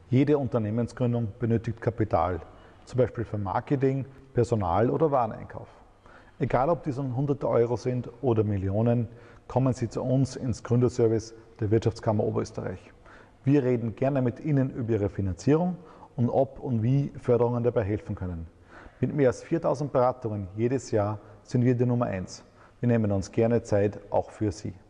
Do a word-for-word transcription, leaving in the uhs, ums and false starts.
Jede Unternehmensgründung benötigt Kapital, zum Beispiel für Marketing, Personal oder Wareneinkauf. Egal ob dies hunderte Euro sind oder Millionen, kommen Sie zu uns ins Gründerservice der Wirtschaftskammer Oberösterreich. Wir reden gerne mit Ihnen über Ihre Finanzierung und ob und wie Förderungen dabei helfen können. Mit mehr als viertausend Beratungen jedes Jahr sind wir die Nummer eins. Wir nehmen uns gerne Zeit auch für Sie.